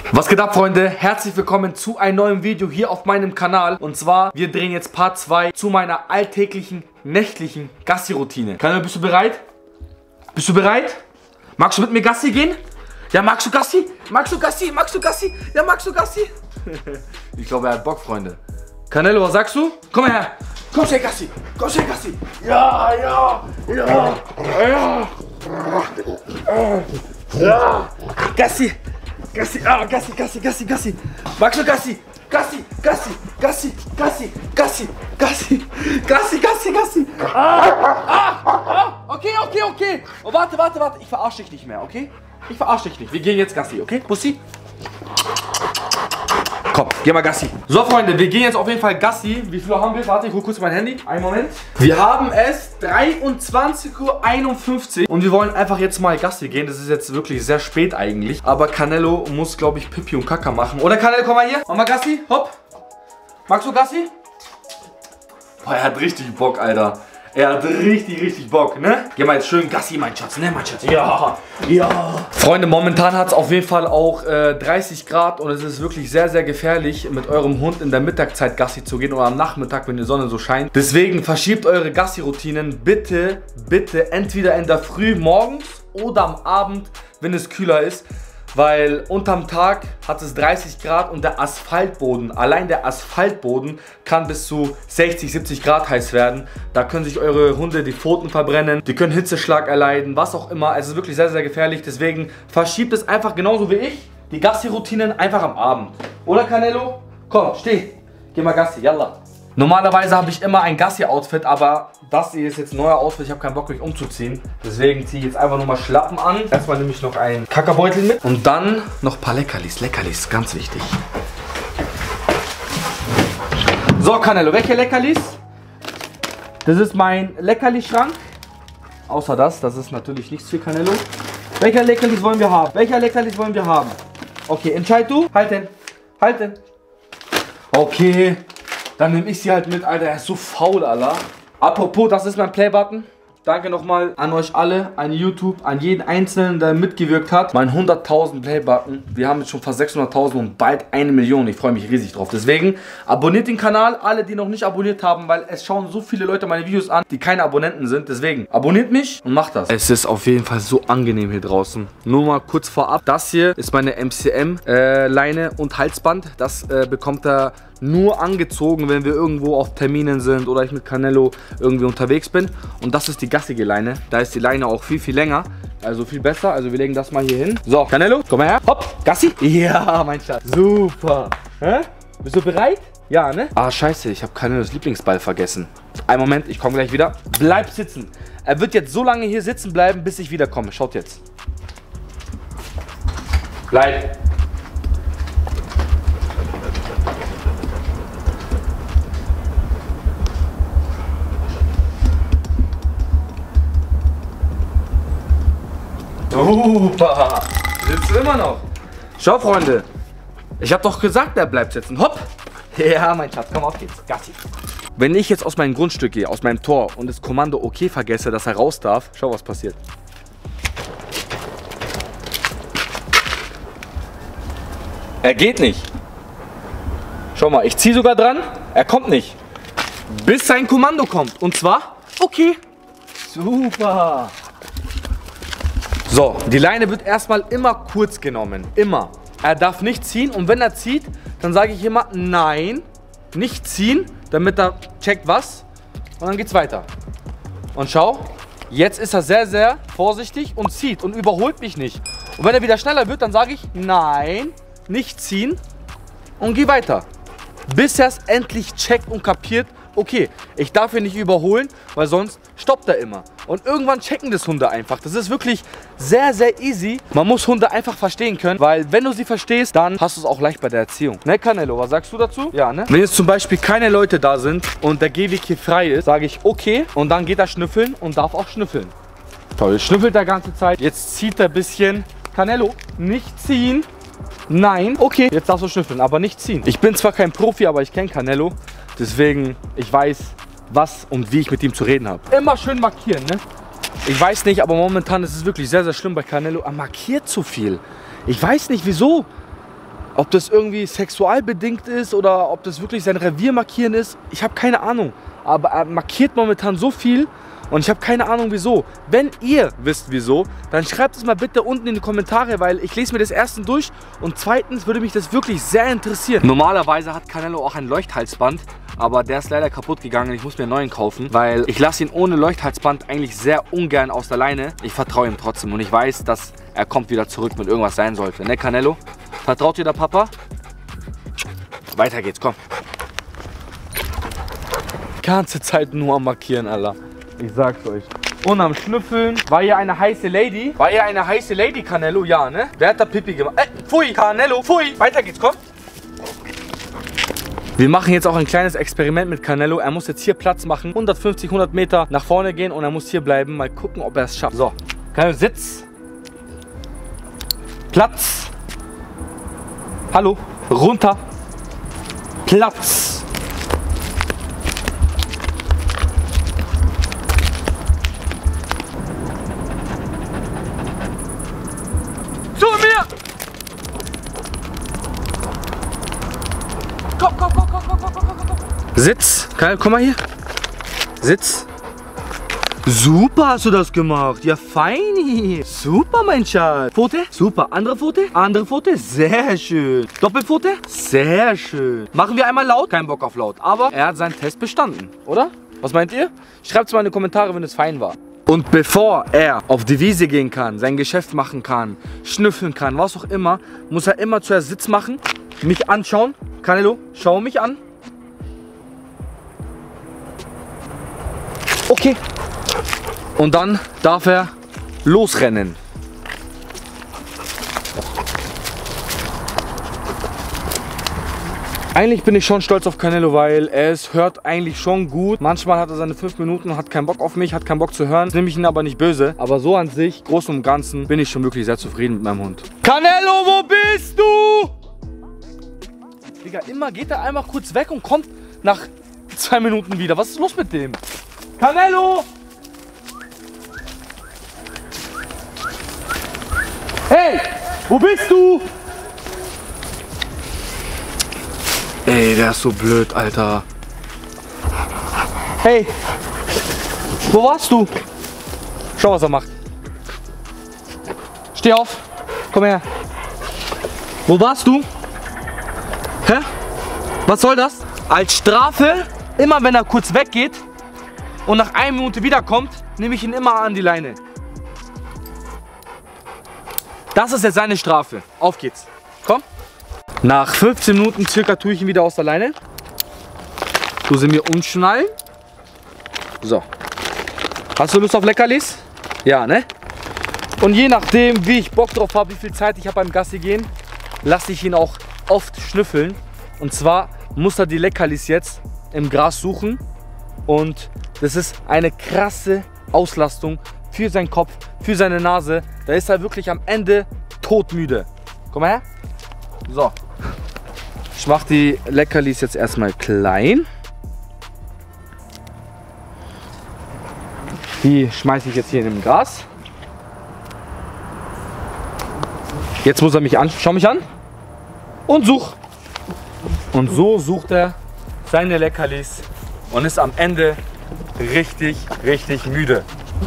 Was geht ab, Freunde? Herzlich willkommen zu einem neuen Video hier auf meinem Kanal. Und zwar, wir drehen jetzt Part 2 zu meiner alltäglichen, nächtlichen Gassi-Routine. Kanal, bist du bereit? Bist du bereit? Magst du mit mir Gassi gehen? Ja, magst du Gassi? Magst du Gassi? Magst du Gassi? Ja, magst du Gassi? Ich glaube, er hat Bock, Freunde. Canelo, was sagst du? Komm her! Komm schnell, Gassi! Komm schnell, Gassi! Ja, ja, ja, ja! Ja! Gassi! Gassi, Gassi, Gassi, Gassi, Gassi! Magst du Gassi? Gassi, Gassi, Gassi, Gassi, Gassi, Gassi, Gassi, Gassi, Gassi! Okay. Oh, warte, ich verarsche dich nicht mehr, okay? Ich verarsche dich nicht. Wir gehen jetzt Gassi, okay? Bussi? Komm, geh mal Gassi. So, Freunde, wir gehen jetzt auf jeden Fall Gassi. Wie viel haben wir? Warte, ich hol kurz mein Handy. Einen Moment. Wir haben es 23:51 Uhr und wir wollen einfach jetzt mal Gassi gehen. Das ist jetzt wirklich sehr spät eigentlich. Aber Canelo muss, glaube ich, Pipi und Kaka machen. Oder Canelo, komm mal hier. Mach mal Gassi. Hopp. Magst du Gassi? Boah, er hat richtig Bock, Alter. Er hat richtig Bock, ne? Geh mal jetzt schön Gassi, mein Schatz, ne, mein Schatz? Ja, ja. Freunde, momentan hat es auf jeden Fall auch 30 Grad und es ist wirklich sehr gefährlich, mit eurem Hund in der Mittagszeit Gassi zu gehen oder am Nachmittag, wenn die Sonne so scheint. Deswegen verschiebt eure Gassi-Routinen bitte entweder in der Früh morgens oder am Abend, wenn es kühler ist. Weil unterm Tag hat es 30 Grad und der Asphaltboden, allein der Asphaltboden kann bis zu 60, 70 Grad heiß werden. Da können sich eure Hunde die Pfoten verbrennen, die können Hitzeschlag erleiden, was auch immer. Es ist wirklich sehr gefährlich, deswegen verschiebt es einfach genauso wie ich, die Gassi-Routinen einfach am Abend. Oder Canelo? Komm, steh, geh mal Gassi, yalla. Normalerweise habe ich immer ein Gassi-Outfit, aber das hier ist jetzt ein neuer Outfit. Ich habe keinen Bock, mich umzuziehen. Deswegen ziehe ich jetzt einfach nur mal Schlappen an. Erstmal nehme ich noch einen Kackerbeutel mit. Und dann noch ein paar Leckerlis. Leckerlis, ganz wichtig. So, Canelo, welche Leckerlis? Das ist mein Leckerli-Schrank. Außer das ist natürlich nichts für Canelo. Welche Leckerlis wollen wir haben? Welche Leckerlis wollen wir haben? Okay, entscheid du. Halten. Halten. Okay. Dann nehme ich sie halt mit, Alter, er ist so faul, Alter. Apropos, das ist mein Playbutton. Danke nochmal an euch alle, an YouTube, an jeden Einzelnen, der mitgewirkt hat. Mein 100.000 Playbutton. Wir haben jetzt schon fast 600.000 und bald 1 Million. Ich freue mich riesig drauf. Deswegen abonniert den Kanal, alle, die noch nicht abonniert haben, weil es schauen so viele Leute meine Videos an, die keine Abonnenten sind. Deswegen abonniert mich und macht das. Es ist auf jeden Fall so angenehm hier draußen. Nur mal kurz vorab, das hier ist meine MCM-Leine und Halsband. Das bekommt er nur angezogen, wenn wir irgendwo auf Terminen sind oder ich mit Canelo irgendwie unterwegs bin. Und das ist die gassige Leine. Da ist die Leine auch viel länger. Also viel besser. Also wir legen das mal hier hin. So, Canelo, komm mal her. Hopp, Gassi. Ja, mein Schatz. Super. Hä? Bist du bereit? Ja, ne? Ah, scheiße, ich habe Canelos Lieblingsball vergessen. Einen Moment, ich komme gleich wieder. Bleib sitzen. Er wird jetzt so lange hier sitzen bleiben, bis ich wiederkomme. Schaut jetzt. Bleib. Super! Sitzt du immer noch? Schau, Freunde. Ich habe doch gesagt, er bleibt sitzen. Hopp! Ja, mein Schatz, komm auf geht's. Gassi. Wenn ich jetzt aus meinem Grundstück gehe, aus meinem Tor und das Kommando OK vergesse, dass er raus darf, schau, was passiert. Er geht nicht. Schau mal, ich ziehe sogar dran. Er kommt nicht. Bis sein Kommando kommt. Und zwar OK. Super! So, die Leine wird erstmal immer kurz genommen. Immer. Er darf nicht ziehen und wenn er zieht, dann sage ich immer nein, nicht ziehen, damit er checkt was. Und dann geht's weiter. Und schau, jetzt ist er sehr vorsichtig und zieht und überholt mich nicht. Und wenn er wieder schneller wird, dann sage ich nein, nicht ziehen und geh weiter. Bis er es endlich checkt und kapiert, okay, ich darf ihn nicht überholen, weil sonst stoppt er immer. Und irgendwann checken das Hunde einfach. Das ist wirklich sehr easy. Man muss Hunde einfach verstehen können, weil wenn du sie verstehst, dann hast du es auch leicht bei der Erziehung. Ne, Canelo, was sagst du dazu? Ja, ne? Wenn jetzt zum Beispiel keine Leute da sind und der Gehweg hier frei ist, sage ich okay und dann geht er schnüffeln und darf auch schnüffeln. Toll, schnüffelt er ganze Zeit. Jetzt zieht er ein bisschen. Canelo, nicht ziehen. Nein, okay, jetzt darfst du schnüffeln, aber nicht ziehen. Ich bin zwar kein Profi, aber ich kenne Canelo. Deswegen, ich weiß, was und wie ich mit ihm zu reden habe. Immer schön markieren, ne? Ich weiß nicht, aber momentan ist es wirklich sehr schlimm bei Canelo. Er markiert zu viel. Ich weiß nicht, wieso. Ob das irgendwie sexualbedingt ist oder ob das wirklich sein Revier markieren ist, ich habe keine Ahnung. Aber er markiert momentan so viel und ich habe keine Ahnung wieso. Wenn ihr wisst wieso, dann schreibt es mal bitte unten in die Kommentare, weil ich lese mir das erstens durch und zweitens würde mich das wirklich sehr interessieren. Normalerweise hat Canelo auch ein Leuchthalsband, aber der ist leider kaputt gegangen. Ich muss mir einen neuen kaufen, weil ich lasse ihn ohne Leuchthalsband eigentlich sehr ungern aus der Leine. Ich vertraue ihm trotzdem und ich weiß, dass er kommt wieder zurück, wenn irgendwas sein sollte. Ne, Canelo? Vertraut dir der Papa? Weiter geht's, komm. Ganze Zeit nur am Markieren, Alter. Ich sag's euch. Und am Schnüffeln. War hier eine heiße Lady? War hier eine heiße Lady, Canelo? Ja, ne? Wer hat da Pipi gemacht? Pfui, Canelo, pfui. Weiter geht's, komm. Wir machen jetzt auch ein kleines Experiment mit Canelo. Er muss jetzt hier Platz machen. 150, 100 Meter nach vorne gehen und er muss hier bleiben. Mal gucken, ob er es schafft. So, Canelo, Sitz. Platz. Hallo. Runter. Platz. Zu mir. Komm, komm, komm, komm, komm, komm, komm, komm. Sitz. Komm mal hier. Sitz. Super hast du das gemacht. Ja, feini. Super, mein Schatz. Pfote? Super. Andere Pfote? Andere Pfote? Sehr schön. Doppelpfote? Sehr schön. Machen wir einmal laut? Kein Bock auf laut. Aber er hat seinen Test bestanden, oder? Was meint ihr? Schreibt es mal in die Kommentare, wenn es fein war. Und bevor er auf die Wiese gehen kann, sein Geschäft machen kann, schnüffeln kann, was auch immer, muss er immer zuerst Sitz machen, mich anschauen. Canelo, schau mich an. Okay. Und dann darf er losrennen. Eigentlich bin ich schon stolz auf Canelo, weil es hört eigentlich schon gut. Manchmal hat er seine 5 Minuten und hat keinen Bock auf mich, hat keinen Bock zu hören. Das nehme ich ihn aber nicht böse. Aber so an sich, groß und Ganzen, bin ich schon wirklich sehr zufrieden mit meinem Hund. Canelo, wo bist du? Digga, immer geht er einmal kurz weg und kommt nach 2 Minuten wieder. Was ist los mit dem? Canelo! Hey, wo bist du? Ey, der ist so blöd, Alter. Hey, wo warst du? Schau, was er macht. Steh auf, komm her. Wo warst du? Hä? Was soll das? Als Strafe, immer wenn er kurz weggeht und nach 1 Minute wiederkommt, nehme ich ihn immer an die Leine. Das ist jetzt seine Strafe. Auf geht's. Komm. Nach 15 Minuten circa tue ich ihn wieder aus der Leine. Du sie mir umschnallen. So. Hast du Lust auf Leckerlis? Ja, ne? Und je nachdem, wie ich Bock drauf habe, wie viel Zeit ich habe beim Gassi gehen, lasse ich ihn auch oft schnüffeln. Und zwar muss er die Leckerlis jetzt im Gras suchen. Und das ist eine krasse Auslastung für seinen Kopf, für seine Nase. Da ist er wirklich am Ende todmüde. Komm mal her. So. Ich mache die Leckerlis jetzt erstmal klein. Die schmeiße ich jetzt hier in dem Gras. Jetzt muss er mich an. Schau mich an. Und such. Und so sucht er seine Leckerlis und ist am Ende richtig, richtig müde.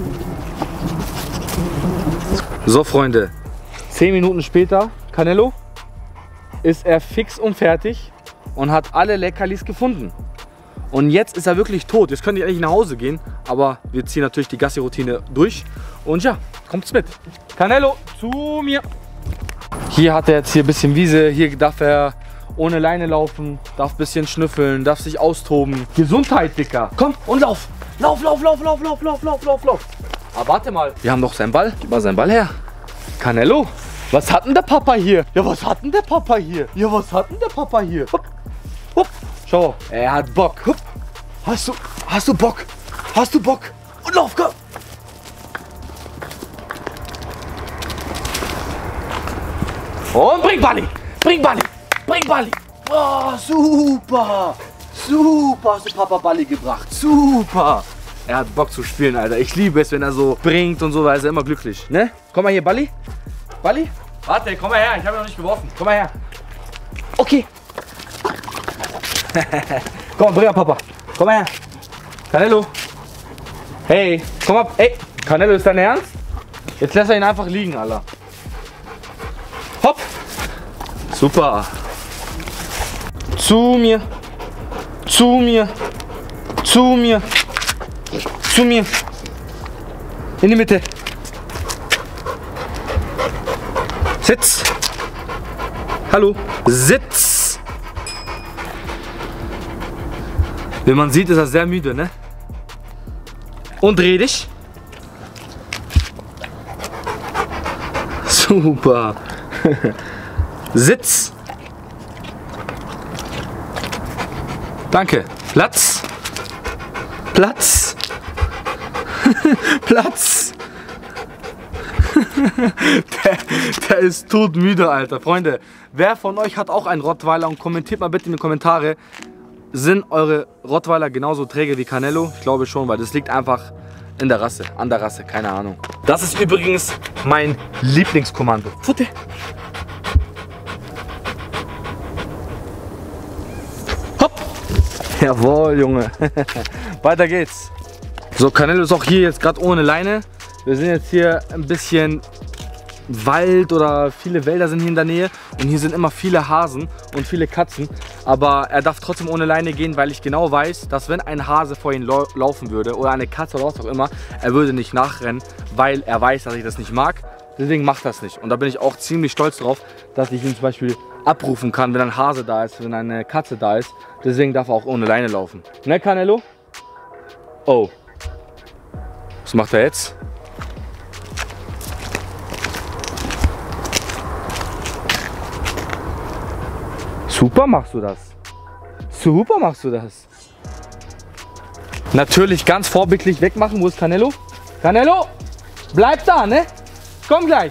So, Freunde, 10 Minuten später, Canelo, ist er fix und fertig und hat alle Leckerlis gefunden. Und jetzt ist er wirklich tot. Jetzt könnte ich eigentlich nach Hause gehen, aber wir ziehen natürlich die Gassi-Routine durch. Und ja, kommt's mit. Canelo, zu mir. Hier hat er jetzt hier ein bisschen Wiese. Hier darf er ohne Leine laufen, darf ein bisschen schnüffeln, darf sich austoben. Gesundheit, Dicker. Komm und lauf. Lauf, lauf, lauf, lauf, lauf, lauf, lauf, lauf, lauf. Aber warte mal, wir haben doch seinen Ball. Gib mal seinen Ball her. Canelo, was hat denn der Papa hier? Ja, was hat denn der Papa hier? Ja, was hat denn der Papa hier? Hup, hup. Schau, er hat Bock. Hup. Hast du Bock? Hast du Bock? Und lauf, komm. Und bring Balli. Bring Balli. Bring Balli. Oh, super. Super hast du Papa Balli gebracht. Super. Er hat Bock zu spielen, Alter. Ich liebe es, wenn er so bringt und so, weil er immer glücklich. Ne? Komm mal hier, Balli. Balli? Warte, komm mal her. Ich habe noch nicht geworfen. Komm mal her. Okay. Komm, bring mal Papa. Komm her. Canelo. Hey, komm ab. Ey, Canelo, ist dein Ernst? Jetzt lässt er ihn einfach liegen, Alter. Hopp. Super. Zu mir. Zu mir. Zu mir. Zu mir. In die Mitte. Sitz. Hallo. Sitz. Wie man sieht, ist er sehr müde, ne? Und dreh dich. Super. Sitz. Danke. Platz. Platz. Platz. der ist todmüde, Alter. Freunde, wer von euch hat auch einen Rottweiler und kommentiert mal bitte in die Kommentare, sind eure Rottweiler genauso träge wie Canelo? Ich glaube schon, weil das liegt einfach in der Rasse, an der Rasse, keine Ahnung. Das ist übrigens mein Lieblingskommando. Futte. Hopp. Jawohl, Junge. Weiter geht's. So, Canelo ist auch hier jetzt gerade ohne Leine. Wir sind jetzt hier ein bisschen Wald oder viele Wälder sind hier in der Nähe und hier sind immer viele Hasen und viele Katzen, aber er darf trotzdem ohne Leine gehen, weil ich genau weiß, dass wenn ein Hase vor ihm laufen würde oder eine Katze oder was auch immer, er würde nicht nachrennen, weil er weiß, dass ich das nicht mag, deswegen macht das nicht und da bin ich auch ziemlich stolz drauf, dass ich ihn zum Beispiel abrufen kann, wenn ein Hase da ist, wenn eine Katze da ist, deswegen darf er auch ohne Leine laufen. Ne, Canelo? Oh. Was macht er jetzt? Super machst du das. Super machst du das. Natürlich ganz vorbildlich wegmachen. Wo ist Canelo? Canelo! Bleib da, ne? Komm gleich.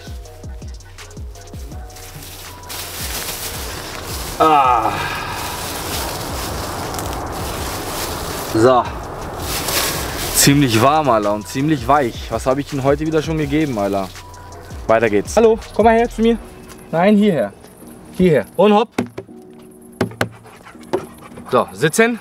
Ah. So. Ziemlich warm, Alter, und ziemlich weich. Was habe ich Ihnen heute wieder schon gegeben, Alter? Weiter geht's. Hallo, komm mal her zu mir. Nein, hierher. Hierher. Und hopp. So, sitzen.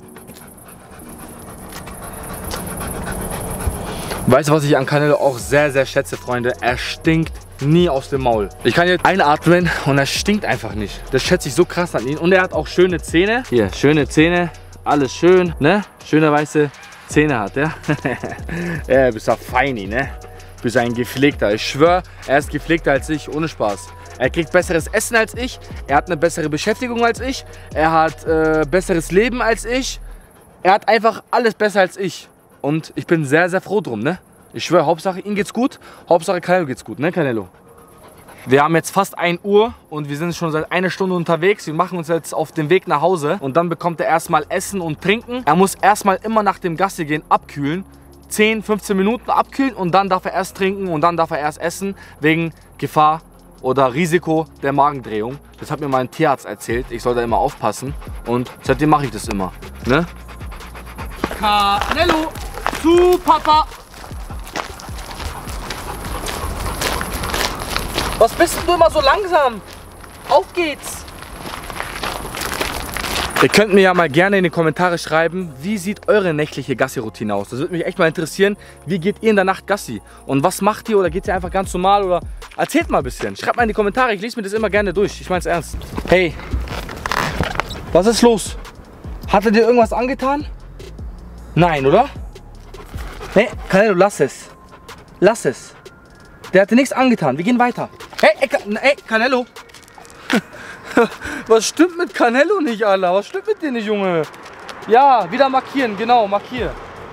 Weißt du, was ich an Canelo auch sehr, sehr schätze, Freunde? Er stinkt nie aus dem Maul. Ich kann jetzt einatmen und er stinkt einfach nicht. Das schätze ich so krass an ihn. Und er hat auch schöne Zähne. Hier, schöne Zähne. Alles schön, ne? Schöne weiße Zähne hat, ja? Ja, bist ein Feini, ne? Bist ein Gepflegter. Ich schwöre, er ist gepflegter als ich, ohne Spaß. Er kriegt besseres Essen als ich, er hat eine bessere Beschäftigung als ich, er hat besseres Leben als ich, er hat einfach alles besser als ich. Und ich bin sehr, sehr froh drum, ne? Ich schwöre, Hauptsache ihm geht's gut, Hauptsache Canelo geht's gut, ne Canelo? Wir haben jetzt fast 1 Uhr und wir sind schon seit 1 Stunde unterwegs. Wir machen uns jetzt auf den Weg nach Hause und dann bekommt er erstmal Essen und Trinken. Er muss erstmal immer nach dem Gassi gehen abkühlen, 10, 15 Minuten abkühlen und dann darf er erst trinken und dann darf er erst essen, wegen Gefahr oder Risiko der Magendrehung. Das hat mir mein Tierarzt erzählt. Ich soll da immer aufpassen und seitdem mache ich das immer. Ne? Canelo zu Papa. Was bist du immer so langsam? Auf geht's! Ihr könnt mir ja mal gerne in die Kommentare schreiben, wie sieht eure nächtliche Gassi-Routine aus? Das würde mich echt mal interessieren. Wie geht ihr in der Nacht Gassi? Und was macht ihr? Oder geht ihr einfach ganz normal? Oder erzählt mal ein bisschen. Schreibt mal in die Kommentare, ich lese mir das immer gerne durch. Ich meine es ernst. Hey, was ist los? Hat er dir irgendwas angetan? Nein, oder? Nee, Canelo, lass es. Lass es. Der hat dir nichts angetan. Wir gehen weiter. Hey, Canelo. Was stimmt mit Canelo nicht, Alter? Was stimmt mit dir nicht, Junge? Ja, wieder markieren, genau, markier.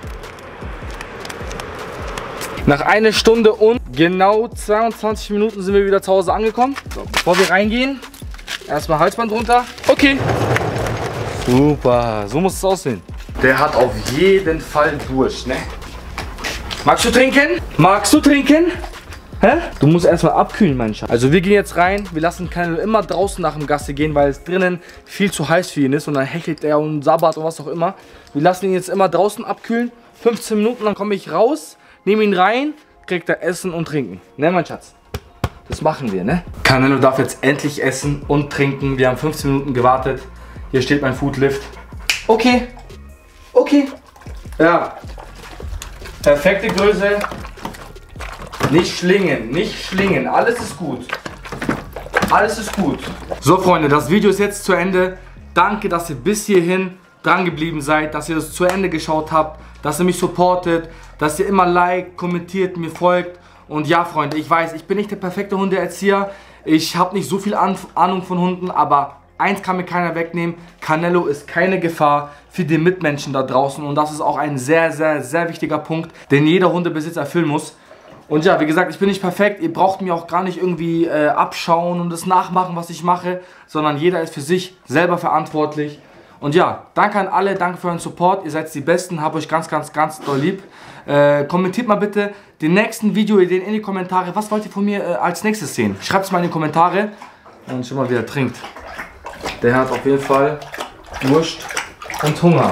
Nach 1 Stunde und genau 22 Minuten sind wir wieder zu Hause angekommen. So, bevor wir reingehen, erstmal Halsband runter. Okay. Super, so muss es aussehen. Der hat auf jeden Fall Durst, ne? Magst du trinken? Magst du trinken? Hä? Du musst erstmal abkühlen, mein Schatz. Also wir gehen jetzt rein. Wir lassen Canelo immer draußen nach dem Gassi gehen, weil es drinnen viel zu heiß für ihn ist. Und dann hechelt er und sabbert und was auch immer. Wir lassen ihn jetzt immer draußen abkühlen. 15 Minuten, dann komme ich raus, nehme ihn rein, kriegt er Essen und Trinken. Ne, mein Schatz? Das machen wir, ne? Canelo darf jetzt endlich essen und trinken. Wir haben 15 Minuten gewartet. Hier steht mein Foodlift. Okay. Okay. Ja. Perfekte Größe. Nicht schlingen, nicht schlingen. Alles ist gut. Alles ist gut. So Freunde, das Video ist jetzt zu Ende. Danke, dass ihr bis hierhin dran geblieben seid, dass ihr das zu Ende geschaut habt, dass ihr mich supportet, dass ihr immer liked, kommentiert, mir folgt. Und ja Freunde, ich weiß, ich bin nicht der perfekte Hundeerzieher. Ich habe nicht so viel Ahnung von Hunden, aber eins kann mir keiner wegnehmen. Canelo ist keine Gefahr für die Mitmenschen da draußen. Und das ist auch ein sehr, sehr, sehr wichtiger Punkt, den jeder Hundebesitzer erfüllen muss. Und ja, wie gesagt, ich bin nicht perfekt. Ihr braucht mir auch gar nicht irgendwie abschauen und das nachmachen, was ich mache. Sondern jeder ist für sich selber verantwortlich. Und ja, danke an alle, danke für euren Support. Ihr seid die Besten, habt euch ganz, ganz, ganz doll lieb. Kommentiert mal bitte den nächsten Videoideen in die Kommentare. Was wollt ihr von mir als nächstes sehen? Schreibt es mal in die Kommentare. Und schau mal, wie er trinkt. Der hat auf jeden Fall Durst und Hunger.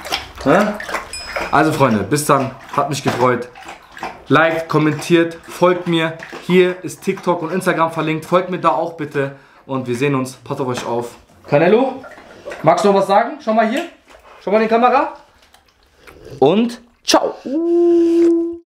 Also Freunde, bis dann. Hat mich gefreut. Liked, kommentiert, folgt mir. Hier ist TikTok und Instagram verlinkt. Folgt mir da auch bitte. Und wir sehen uns. Passt auf euch auf. Canelo, magst du noch was sagen? Schau mal hier. Schau mal in die Kamera. Und ciao.